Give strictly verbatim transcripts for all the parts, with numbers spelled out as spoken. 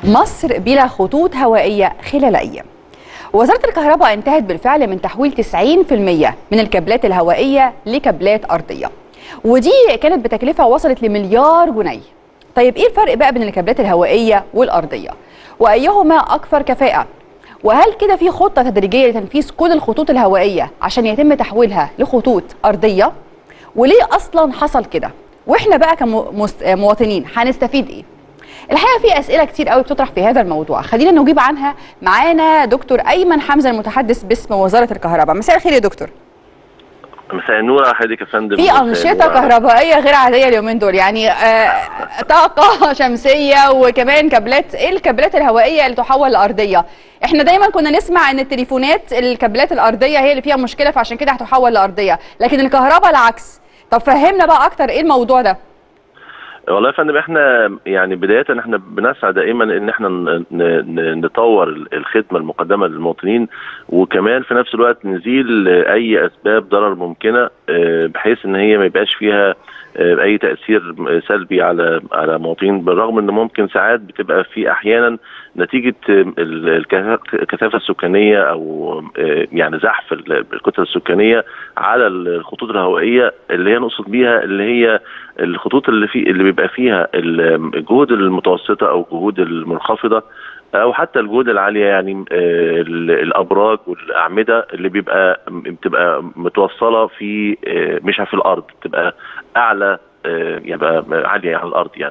مصر بلا خطوط هوائية خلال أيام. وزارة الكهرباء انتهت بالفعل من تحويل تسعين بالمئة من الكابلات الهوائية لكابلات أرضية، ودي كانت بتكلفة وصلت لمليار جنيه. طيب إيه الفرق بقى بين الكابلات الهوائية والأرضية؟ وأيهما أكثر كفاءة؟ وهل كده في خطة تدريجية لتنفيذ كل الخطوط الهوائية عشان يتم تحويلها لخطوط أرضية؟ وليه أصلا حصل كده؟ وإحنا بقى كمواطنين هنستفيد إيه؟ الحقيقه في اسئله كتير قوي بتطرح في هذا الموضوع، خلينا نجيب عنها. معانا دكتور ايمن حمزه المتحدث باسم وزاره الكهرباء. مساء الخير يا دكتور. مساء النور على حضرتك يا فندم. في انشطه كهربائيه غير عاديه اليومين دول، يعني آه طاقه شمسيه وكمان كابلات. ايه الكابلات الهوائيه اللي تحول لارضيه؟ احنا دايما كنا نسمع ان التليفونات الكابلات الارضيه هي اللي فيها مشكله فعشان كده هتحول لارضيه، لكن الكهرباء العكس. طب فهمنا بقى اكتر ايه الموضوع ده؟ والله يا فندم احنا يعني بدايه احنا بنسعى دائما ان احنا نطور الخدمه المقدمه للمواطنين، وكمان في نفس الوقت نزيل اي اسباب ضرر ممكنه بحيث ان هي ما يبقاش فيها اي تاثير سلبي على على المواطنين، بالرغم ان ممكن ساعات بتبقى في احيانا نتيجه الكثافه السكانيه او يعني زحف الكتله السكانيه على الخطوط الهوائيه اللي هي نقصد بيها اللي هي الخطوط اللي في اللي بيبقى فيها الجهود المتوسطه او الجهود المنخفضه او حتى الجهود العاليه، يعني الابراج والاعمده اللي بيبقى بتبقى متوصله في مش في الارض، بتبقى اعلى يبقى عاليه على الارض يعني.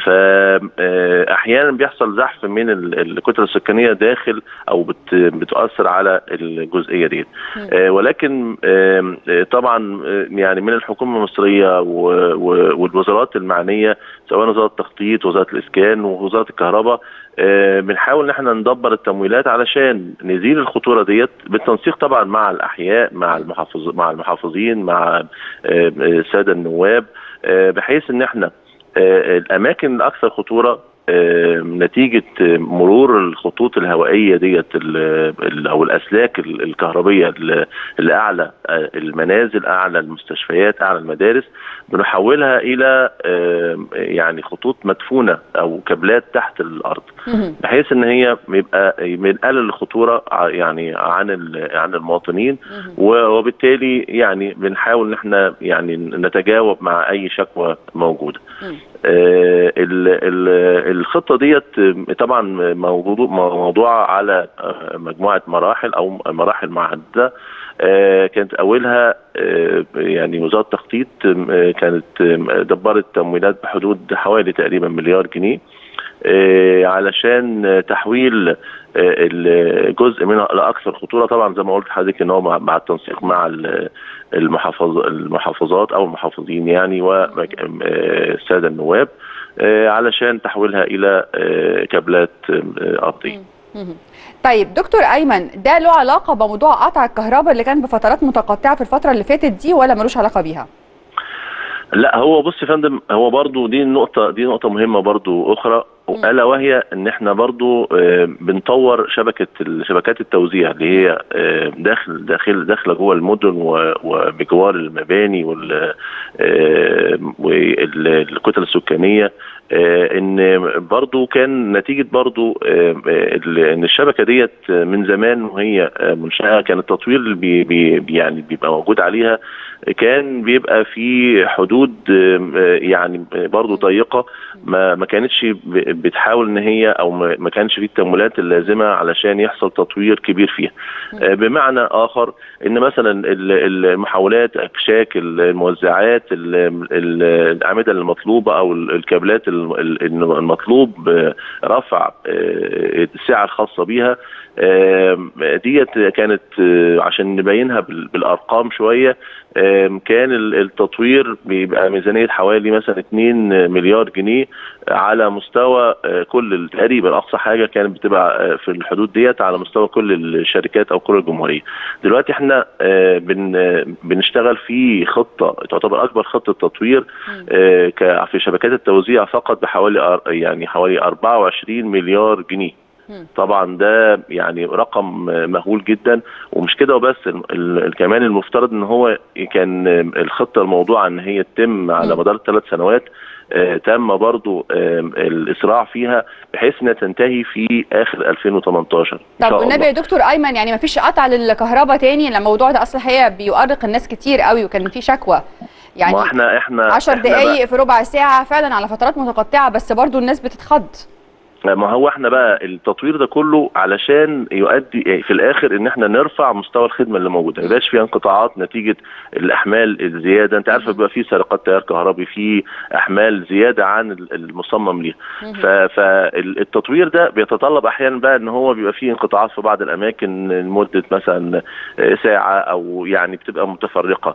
فاحيانا بيحصل زحف من الكتله السكانيه داخل او بتؤثر على الجزئيه دي، ولكن طبعا يعني من الحكومه المصريه والوزارات المعنيه سواء وزاره التخطيط ووزاره الاسكان ووزاره الكهرباء بنحاول ان احنا ندبر التمويلات علشان نزيل الخطوره ديت بالتنسيق طبعا مع الاحياء مع المحافظ مع المحافظين مع الساده النواب، بحيث ان احنا الاماكن الاكثر خطوره نتيجه مرور الخطوط الهوائيه ديت او الاسلاك الكهربيه اللي اعلى المنازل، اعلى المستشفيات، اعلى المدارس، بنحولها الى يعني خطوط مدفونه او كابلات تحت الارض، بحيث ان هي يبقى بنقلل الخطوره يعني عن عن المواطنين، وبالتالي يعني بنحاول ان احنا يعني نتجاوب مع اي شكوى موجوده. آه الخطه ديت طبعا موضوع على مجموعه مراحل او مراحل معدده. آه كانت اولها آه يعني وزاره التخطيط آه كانت دبرت تمويلات بحدود حوالي تقريبا مليار جنيه آه علشان تحويل الجزء منها لاكثر خطوره، طبعا زي ما قلت لحضرتك ان هو مع التنسيق مع المحافظ المحافظات او المحافظين يعني والساده النواب علشان تحويلها الى كابلات ارضيه. طيب دكتور ايمن، ده له علاقه بموضوع قطع الكهرباء اللي كان بفترات متقطعه في الفتره اللي فاتت دي ولا ملوش علاقه بيها؟ لا هو بص يا فندم، هو برضو دي نقطه دي نقطه مهمه برضو اخرى، الا وهي ان احنا برضو بنطور شبكه شبكات التوزيع اللي هي داخل داخل داخله جوه المدن وبجوار المباني والكتل السكانيه، ان برضو كان نتيجه برضو ان الشبكه ديت من زمان وهي منشاه، كان التطوير اللي بي بي يعني بيبقى موجود عليها كان بيبقى في حدود يعني برضو ضيقه، ما ما كانتش بتحاول ان هي او ما كانش في التمويلات اللازمه علشان يحصل تطوير كبير فيها. بمعنى اخر ان مثلا المحولات، اكشاك، الموزعات، الاعمده المطلوبه او الكابلات المطلوب رفع السعه الخاصه بيها ديت كانت عشان نبينها بالارقام شويه، كان التطوير بيبقى ميزانيه حوالي مثلا اتنين مليار جنيه على مستوى كل تقريبا، اقصى حاجه كانت بتبقى في الحدود ديت على مستوى كل الشركات او كل الجمهوريه. دلوقتي احنا بنشتغل في خطه تعتبر اكبر خطه تطوير في شبكات التوزيع فقط بحوالي يعني حوالي اربعة وعشرين مليار جنيه طبعا ده يعني رقم مهول جدا. ومش كده وبس، كمان المفترض ان هو كان الخطه الموضوعه ان هي تتم على مدار ثلاث سنوات، آه تم برضو آه الاسراع فيها بحيث انها تنتهي في اخر ألفين وثمانية عشر. طب والنبي يا دكتور ايمن، يعني ما فيش قطع للكهرباء تاني؟ الموضوع ده اصلا الحقيقه بيؤرق الناس كتير قوي، وكان في شكوى يعني ما احنا احنا عشر دقائق في ربع ساعه فعلا على فترات متقطعه، بس برضو الناس بتتخض. ما هو احنا بقى التطوير ده كله علشان يؤدي في الاخر ان احنا نرفع مستوى الخدمه اللي موجوده، ما يبقاش فيها انقطاعات نتيجه الاحمال الزياده. انت عارفه بيبقى في سرقات تيار كهربي، في احمال زياده عن المصمم ليها. فالتطوير ده بيتطلب احيانا بقى ان هو بيبقى فيه انقطاعات في بعض الاماكن لمده مثلا ساعه، او يعني بتبقى متفرقه.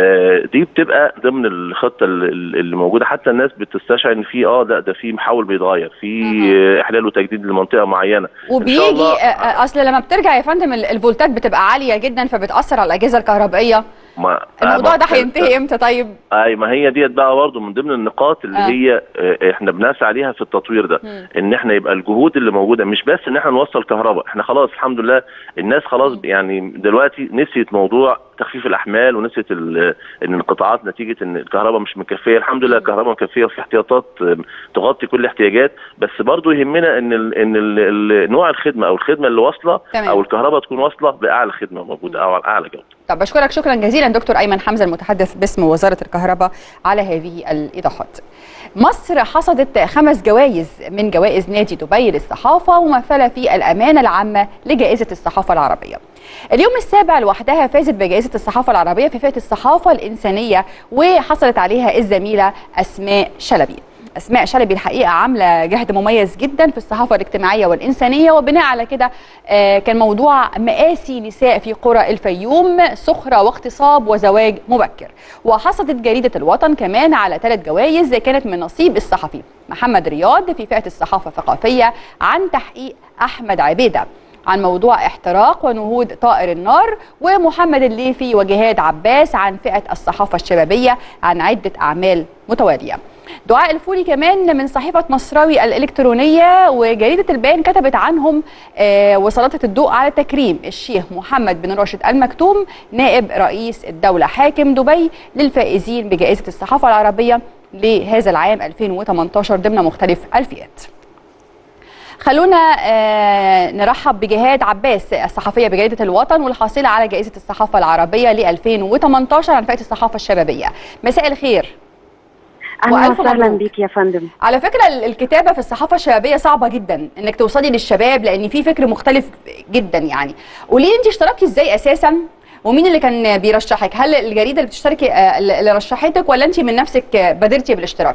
دي بتبقى ضمن الخطه اللي موجوده، حتى الناس بتستشعر ان في اه لا ده في محول بيتغير، في احلال وتجديد لمنطقه معينه. وبيجي اصل لما بترجع يا فندم الفولتات بتبقى عاليه جدا فبتاثر على الاجهزه الكهربائيه. ما الموضوع ده هينتهي امتى طيب؟ اي ما هي ديت بقى برضه من ضمن النقاط اللي آه. هي احنا بنسعى عليها في التطوير ده. م. ان احنا يبقى الجهود اللي موجوده مش بس ان احنا نوصل كهرباء، احنا خلاص الحمد لله الناس خلاص م. يعني دلوقتي نسيت موضوع تخفيف الاحمال، ونسيت ان الانقطاعات نتيجه ان الكهرباء مش مكفيه. الحمد لله الكهرباء مكفيه وفي احتياطات تغطي كل الاحتياجات، بس برضه يهمنا ان ال ان ال نوع الخدمه او الخدمه اللي واصله او الكهرباء تكون واصله باعلى خدمه موجوده او اعلى جوده. طب بشكرك شكرا جزيلا دكتور ايمن حمزه المتحدث باسم وزاره الكهرباء على هذه الايضاحات. مصر حصدت خمس جوائز من جوائز نادي دبي للصحافه، ممثله في الامانه العامه لجائزه الصحافه العربيه. اليوم السابع لوحدها فازت بجائزه الصحافه العربيه في فئه الصحافه الانسانيه، وحصلت عليها الزميله اسماء شلبي. أسماء شلبي الحقيقة عاملة جهد مميز جدا في الصحافة الاجتماعية والإنسانية، وبناء على كده كان موضوع مآسي نساء في قرى الفيوم، سخرة واغتصاب وزواج مبكر. وحصدت جريدة الوطن كمان على ثلاث جوائز كانت من نصيب الصحفي محمد رياض في فئة الصحافة الثقافية عن تحقيق أحمد عبيدة عن موضوع احتراق ونهوض طائر النار، ومحمد الليثي وجهاد عباس عن فئة الصحافة الشبابية عن عدة أعمال متوالية. دعاء الفولي كمان من صحيفة مصراوي الإلكترونية وجريدة البيان كتبت عنهم آه وسلطت الضوء على تكريم الشيخ محمد بن راشد المكتوم نائب رئيس الدولة حاكم دبي للفائزين بجائزة الصحافة العربية لهذا العام ألفين وثمانية عشر ضمن مختلف الفئات. خلونا آه نرحب بجهاد عباس الصحفية بجريدة الوطن والحاصلة على جائزة الصحافة العربية ل ألفين وثمانية عشر عن فئة الصحافة الشبابية. مساء الخير. اهلا وسهلا بيك يا فندم. على فكره الكتابه في الصحافه الشبابيه صعبه جدا انك توصلي للشباب، لان في فكر مختلف جدا. يعني قولي لي انت اشتركتي ازاي اساسا، ومين اللي كان بيرشحك؟ هل الجريده اللي بتشتركي اللي رشحتك، ولا انت من نفسك بادرتي بالاشتراك؟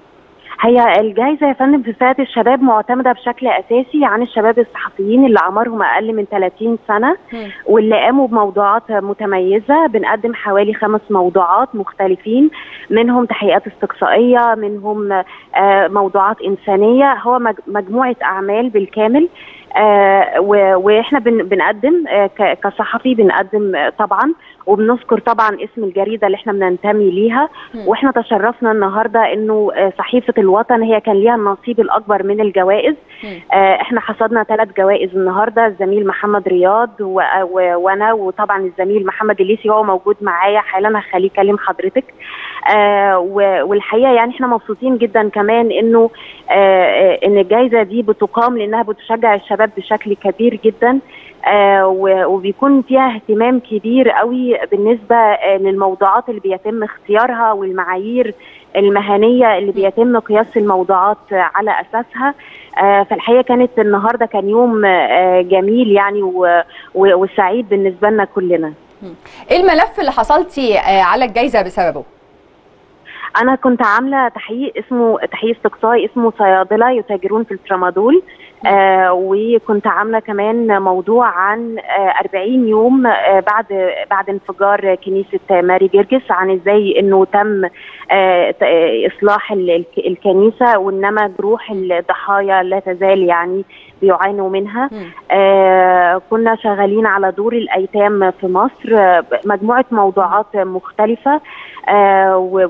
هي الجائزه يا فندم في فئه الشباب معتمده بشكل اساسي عن الشباب الصحفيين اللي اعمارهم اقل من ثلاثين سنه واللي قاموا بموضوعات متميزه. بنقدم حوالي خمس موضوعات مختلفين، منهم تحقيقات استقصائيه، منهم موضوعات انسانيه. هو مجموعه اعمال بالكامل. آه واحنا بن بنقدم آه كصحفي بنقدم طبعا، وبنذكر طبعا اسم الجريده اللي احنا بننتمي ليها. واحنا تشرفنا النهارده انه آه صحيفه الوطن هي كان ليها النصيب الاكبر من الجوائز. آه احنا حصدنا ثلاث جوائز النهارده، الزميل محمد رياض وانا، وطبعا الزميل محمد الليثي هو موجود معايا حالا، هخليه يكلم حضرتك. آه والحقيقه يعني احنا مبسوطين جدا كمان انه آه ان الجائزه دي بتقام لانها بتشجع الشباب بشكل كبير جدا. آه وبيكون فيها اهتمام كبير قوي بالنسبه آه للموضوعات اللي بيتم اختيارها والمعايير المهنيه اللي بيتم قياس الموضوعات آه على اساسها. آه فالحقيقه كانت النهارده كان يوم آه جميل يعني وسعيد بالنسبه لنا كلنا. ايه الملف اللي حصلتي آه على الجائزه بسببه؟ أنا كنت عاملة تحقيق اسمه تحقيق استقصائي اسمه صيادلة يتاجرون في الترامادول. آه وكنت عاملة كمان موضوع عن آه أربعين يوم آه بعد بعد انفجار كنيسة ماري جرجس، عن ازاي انه تم آه اصلاح الكنيسة، وانما جروح الضحايا لا تزال يعني بيعانوا منها. آه كنا شغالين على دور الأيتام في مصر. آه مجموعة موضوعات مختلفة. آه والحقيقة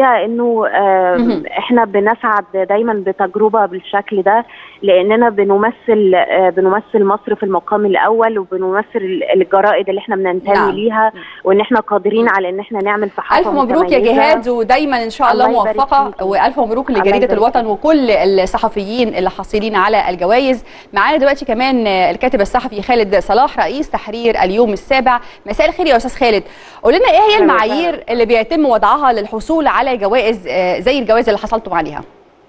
الحقيقه انه احنا بنسعد دايما بتجربه بالشكل ده، لاننا بنمثل بنمثل مصر في المقام الاول، وبنمثل الجرائد اللي احنا بننتمي نعم. ليها، وان احنا قادرين على ان احنا نعمل صحافه الف مبروك يا جهاد، ودايما ان شاء الله موفقه، والف مبروك لجريده الوطن وكل الصحفيين اللي حاصلين على الجوائز. معانا دلوقتي كمان الكاتب الصحفي خالد صلاح رئيس تحرير اليوم السابع. مساء الخير يا استاذ خالد، قول لنا ايه هي المعايير اللي بيتم وضعها للحصول على جوائز زي الجوائز اللي حصلتم عليها؟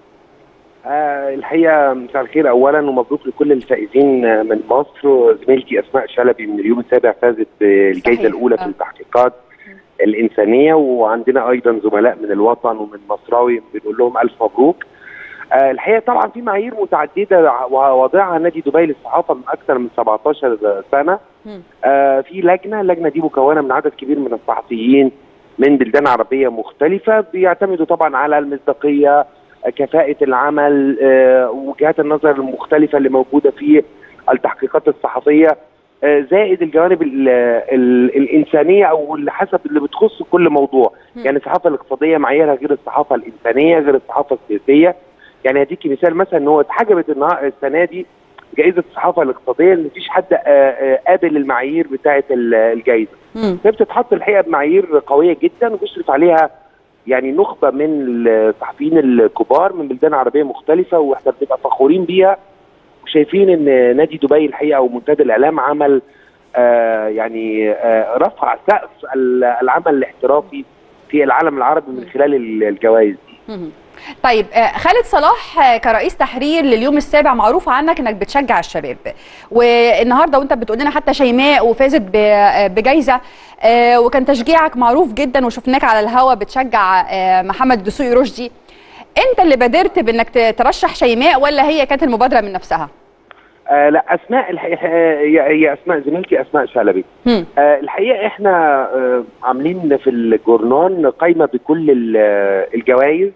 آه الحقيقه مساء الخير اولا، ومبروك لكل الفائزين من مصر. زميلتي اسماء شلبي من اليوم السابع فازت بالجائزه الاولى آه. في التحقيقات الانسانيه، وعندنا ايضا زملاء من الوطن ومن مصراوي بنقول لهم الف مبروك. آه الحقيقه طبعا في معايير متعدده وواضعها نادي دبي للصحافه من اكثر من سبعتاشر سنه. آه في لجنه، اللجنه دي مكونه من عدد كبير من الصحفيين من بلدان عربيه مختلفه، بيعتمدوا طبعا على المصداقيه، كفاءة العمل، آه، وجهات النظر المختلفة اللي موجودة في التحقيقات الصحفية، آه، زائد الجوانب ال ال الإنسانية أو اللي حسب اللي بتخص كل موضوع. م. يعني الصحافة الاقتصادية معاييرها غير الصحافة الإنسانية غير الصحافة السياسية. يعني هديكي مثال، مثلا إن هو اتحجبت السنة دي جائزة الصحافة الاقتصادية اللي مفيش حد آه، آه، قابل المعايير بتاعة الجائزة. فبتتحط الحقيقة بمعايير قوية جدا وبيشرف عليها يعني نخبه من الصحفيين الكبار من بلدان عربيه مختلفه، واحنا بنبقى فخورين بيها وشايفين ان نادي دبي الحقيقه ومنتدى الاعلام عمل آه يعني آه رفع سقف العمل الاحترافي في العالم العربي من خلال الجوائز دي. طيب خالد صلاح كرئيس تحرير لليوم السابع، معروف عنك انك بتشجع الشباب، والنهارده وانت بتقول لنا حتى شيماء وفازت بجائزه، وكان تشجيعك معروف جدا وشفناك على الهوا بتشجع محمد دسوقي رشدي. انت اللي بادرت بانك ترشح شيماء ولا هي كانت المبادره من نفسها؟ آه لا اسماء الحقيقه هي اسماء زميلتي اسماء شلبي. آه الحقيقه احنا آه عاملين في الجورنان قائمه بكل الجوائز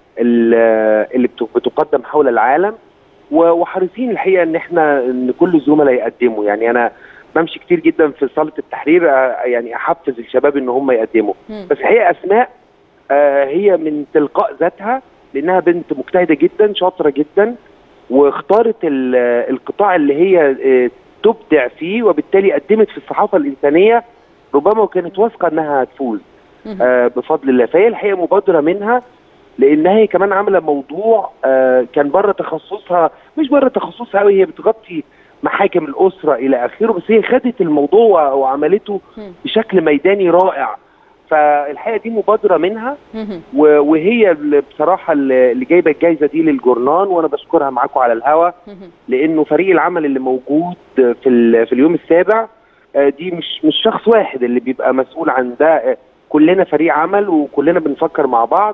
اللي بتقدم حول العالم، وحريصين الحقيقه ان احنا ان كل الزملاء يقدموا. يعني انا بمشي كتير جدا في صاله التحرير يعني احفز الشباب ان هم يقدموا. بس الحقيقه اسماء آه هي من تلقاء ذاتها، لانها بنت مجتهده جدا شاطره جدا، واختارت القطاع اللي هي تبدع فيه، وبالتالي قدمت في الصحافه الانسانيه ربما وكانت واثقه انها هتفوز آه بفضل الله. فهي الحقيقه مبادره منها، لان هي كمان عامله موضوع آه كان بره تخصصها، مش بره تخصصها قوي، هي بتغطي محاكم الاسره الى اخره، بس هي خدت الموضوع وعملته بشكل ميداني رائع. فالحقيقه دي مبادره منها، وهي بصراحه اللي جايبه الجائزه دي للجورنان، وانا بشكرها معاكم على الهوا، لانه فريق العمل اللي موجود في في اليوم السابع دي مش مش شخص واحد اللي بيبقى مسؤول عن ده، كلنا فريق عمل وكلنا بنفكر مع بعض،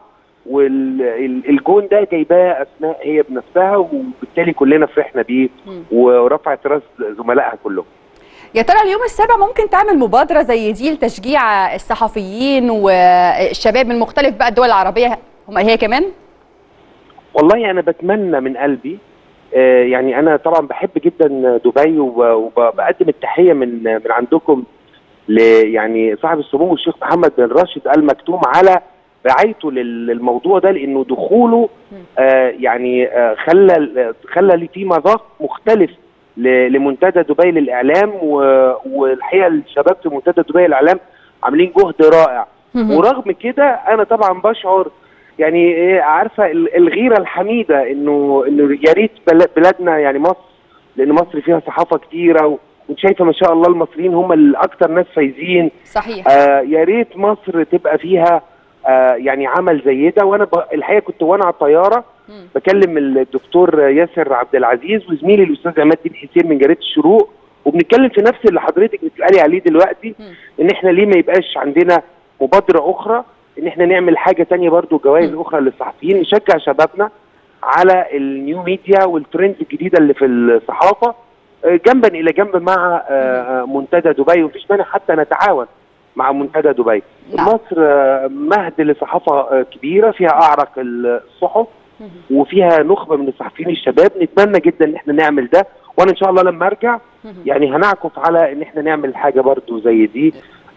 والجون ده جايباه اسماء هي بنفسها، وبالتالي كلنا فرحنا بيه ورفعت راس زملائها كلهم. يا ترى اليوم السابع ممكن تعمل مبادرة زي دي لتشجيع الصحفيين والشباب من مختلف بقى الدول العربية هم هي كمان؟ والله أنا بتمنى من قلبي، آه يعني أنا طبعا بحب جدا دبي، وبقدم التحية من من عندكم ل يعني صاحب السمو الشيخ محمد بن راشد آل مكتوم على رعايته للموضوع ده، لأنه دخوله آه يعني آه خلى خلى لي في مذاق مختلف لمنتدى دبي للاعلام، والحقيقه الشباب في منتدى دبي للاعلام عاملين جهد رائع. ورغم كده انا طبعا بشعر يعني عارفه الغيره الحميده انه انه يا ريت بلادنا يعني مصر، لان مصر فيها صحافه كتيره، وانت شايفه ما شاء الله المصريين هم الاكثر ناس فايزين. صحيح. آه يا ريت مصر تبقى فيها آه يعني عمل زي ده. وانا الحقيقه كنت وانا على الطياره بكلم الدكتور ياسر عبد العزيز وزميلي الاستاذ عماد الدين حسين من جريده الشروق، وبنتكلم في نفس اللي حضرتك بتسالي عليه دلوقتي، ان احنا ليه ما يبقاش عندنا مبادره اخرى، ان احنا نعمل حاجه ثانيه برضو، جوائز اخرى للصحفيين، نشجع شبابنا على النيو ميديا والترندز الجديده اللي في الصحافه جنبا الى جنب مع منتدى دبي، ومفيش مانع حتى نتعاون مع منتدى دبي. نعم. مصر مهد لصحافه كبيره فيها اعرق الصحف وفيها نخبه من الصحفيين الشباب، نتمنى جدا ان احنا نعمل ده، وانا ان شاء الله لما ارجع يعني هنعكف على ان احنا نعمل حاجه برضو زي دي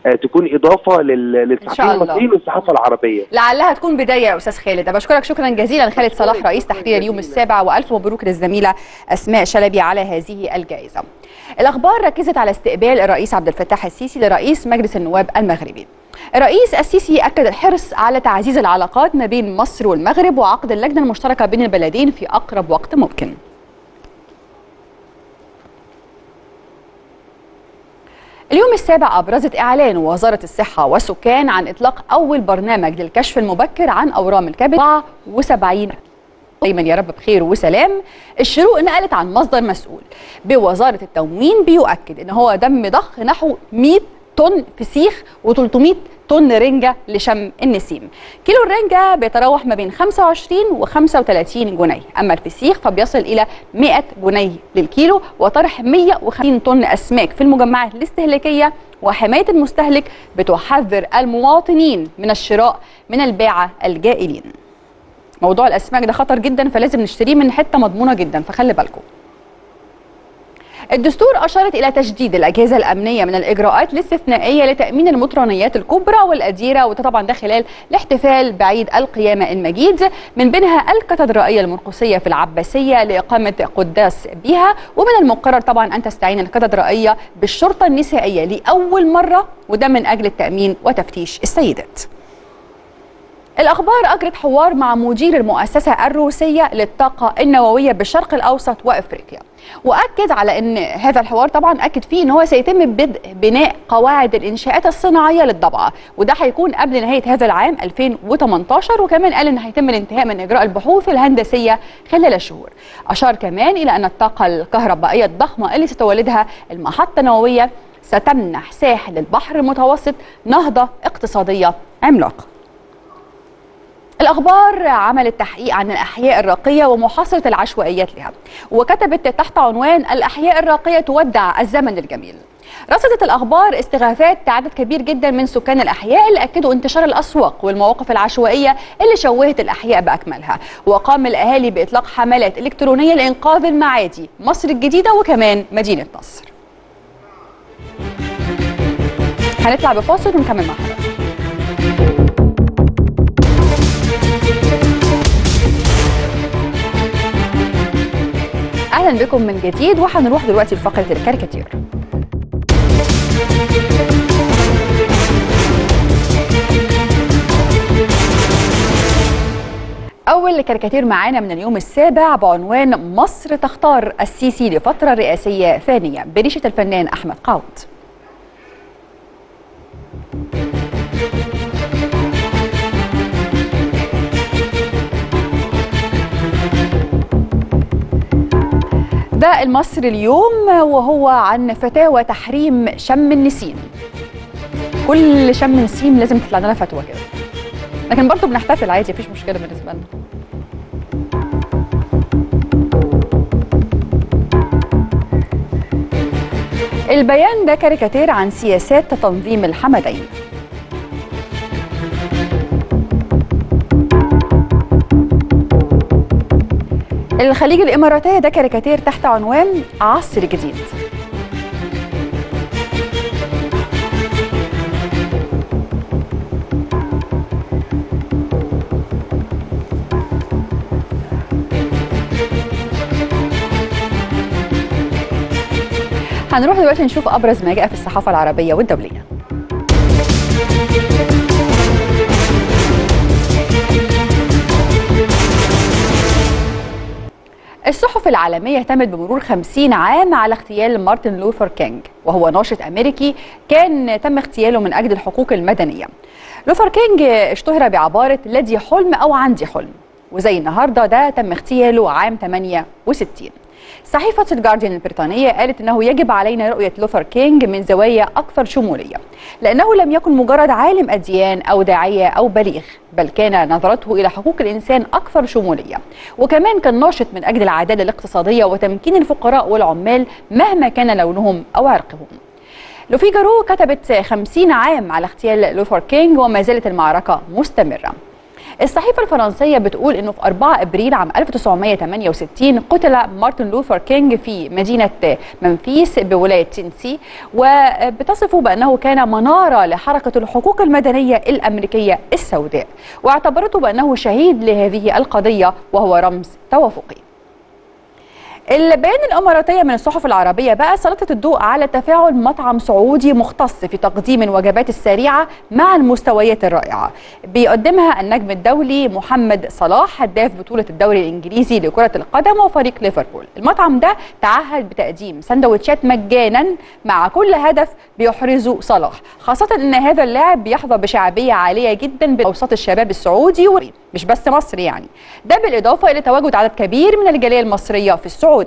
تكون اضافه للصحفيين المصريين والصحافه العربيه. لعلها تكون بدايه يا استاذ خالد. بشكرك شكرا جزيلا خالد صلاح رئيس تحرير اليوم السابع، والف مبروك للزميله اسماء شلبي على هذه الجائزه. الاخبار ركزت على استقبال الرئيس عبد الفتاح السيسي لرئيس مجلس النواب المغربي. الرئيس السيسي اكد الحرص على تعزيز العلاقات ما بين مصر والمغرب وعقد اللجنه المشتركه بين البلدين في اقرب وقت ممكن. اليوم السابع أبرزت إعلان وزارة الصحة والسكان عن إطلاق أول برنامج للكشف المبكر عن أورام الكبد أربعة وسبعين. دايما يا رب بخير وسلام. الشروق نقلت عن مصدر مسؤول بوزارة التموين بيؤكد إن هو دم ضخ نحو مئة طن فسيخ وثلاثمئة طن رنجة لشم النسيم. كيلو الرنجة بيتراوح ما بين خمسة وعشرين وخمسة وثلاثين جنيه، أما الفسيخ فبيصل إلى مئة جنيه للكيلو، وطرح مئة وخمسين طن أسماك في المجمعات الاستهلاكية. وحماية المستهلك بتحذر المواطنين من الشراء من الباعة الجائلين. موضوع الأسماك ده خطر جدا، فلازم نشتريه من حتة مضمونة جدا، فخلي بالكم. الدستور أشارت إلى تجديد الأجهزة الأمنية من الإجراءات الاستثنائية لتأمين المطرانيات الكبرى والأديرة، وده طبعا ده خلال الاحتفال بعيد القيامة المجيد، من بينها الكاتدرائية المرقسية في العباسية لإقامة قداس بها. ومن المقرر طبعا أن تستعين الكاتدرائية بالشرطة النسائية لأول مرة، وده من أجل التأمين وتفتيش السيدات. الأخبار أجرت حوار مع مدير المؤسسة الروسية للطاقة النووية بالشرق الأوسط وأفريقيا، وأكد على أن هذا الحوار طبعا أكد فيه أن هو سيتم بدء بناء قواعد الإنشاءات الصناعية للضبعة، وده هيكون قبل نهاية هذا العام ألفين وثمانية عشر. وكمان قال أن هيتم الانتهاء من إجراء البحوث الهندسية خلال الشهور. أشار كمان إلى أن الطاقة الكهربائية الضخمة اللي ستولدها المحطة النووية ستمنح ساحل البحر المتوسط نهضة اقتصادية عملاقة. الأخبار عملت تحقيق عن الأحياء الراقية ومحاصرة العشوائيات لها، وكتبت تحت عنوان الأحياء الراقية تودع الزمن الجميل. رصدت الأخبار استغاثات عدد كبير جدا من سكان الأحياء اللي أكدوا انتشار الأسواق والمواقف العشوائية اللي شوهت الأحياء بأكملها. وقام الأهالي بإطلاق حملات إلكترونية لإنقاذ المعادي، مصر الجديدة وكمان مدينة نصر. هنطلع بفاصل ونكمل مع حضرتك. اهلا بكم من جديد، وهنروح دلوقتي لفقره الكاريكاتير. اول كاريكاتير معانا من اليوم السابع بعنوان مصر تختار السيسي لفتره رئاسيه ثانيه بريشه الفنان احمد قاود. ده المصري اليوم، وهو عن فتاوى تحريم شم النسيم. كل شم نسيم لازم تطلع لنا فتوى كده، لكن برضه بنحتفل عادي، مفيش مشكله بالنسبه لنا. البيان ده كاريكاتير عن سياسات تنظيم الحمدين. الخليج الإماراتية ده كاريكاتير تحت عنوان عصر جديد. هنروح دلوقتي نشوف أبرز ما جاء في الصحافة العربية والدولية. الصحف العالمية اهتمت بمرور خمسين عام على اغتيال مارتن لوثر كينج، وهو ناشط أمريكي كان تم اغتياله من أجل الحقوق المدنية. لوثر كينج اشتهر بعبارة لدي حلم أو عندي حلم، وزي النهارده ده تم اغتياله عام ثمانية وستين. صحيفة الجارديان البريطانية قالت أنه يجب علينا رؤية لوثر كينج من زوايا أكثر شمولية، لأنه لم يكن مجرد عالم أديان أو داعية أو بليغ، بل كان نظرته إلى حقوق الإنسان أكثر شمولية، وكمان كان ناشط من أجل العدالة الاقتصادية وتمكين الفقراء والعمال مهما كان لونهم أو عرقهم. لوفيجارو كتبت خمسين عام على اغتيال لوثر كينج وما زالت المعركة مستمرة. الصحيفة الفرنسية بتقول أنه في أربعة أبريل عام ألف وتسعمائة وثمانية وستين قتل مارتن لوثر كينج في مدينة منفيس بولاية تينسي، وبتصفه بأنه كان منارة لحركة الحقوق المدنية الأمريكية السوداء، واعتبرته بأنه شهيد لهذه القضية وهو رمز توافقي. البيان الإماراتية من الصحف العربية بقى سلطت الضوء على تفاعل مطعم سعودي مختص في تقديم الوجبات السريعة مع المستويات الرائعة بيقدمها النجم الدولي محمد صلاح هداف بطولة الدوري الإنجليزي لكرة القدم وفريق ليفربول. المطعم ده تعهد بتقديم سندوتشات مجانا مع كل هدف بيحرزه صلاح، خاصة أن هذا اللاعب بيحظى بشعبية عالية جدا بأوساط الشباب السعودي مش بس مصر يعني، ده بالإضافة إلى تواجد عدد كبير من الجالية المصرية في السعودية.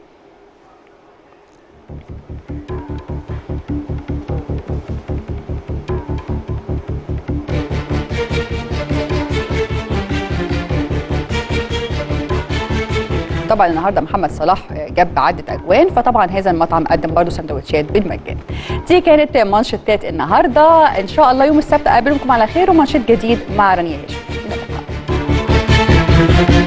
طبعا النهارده محمد صلاح جاب عدة اجوان، فطبعا هذا المطعم قدم برضه سندوتشات بالمجان. دي كانت مانشيتات النهارده، ان شاء الله يوم السبت اقابلكم على خير ومانشيت جديد مع رانيا هاشم.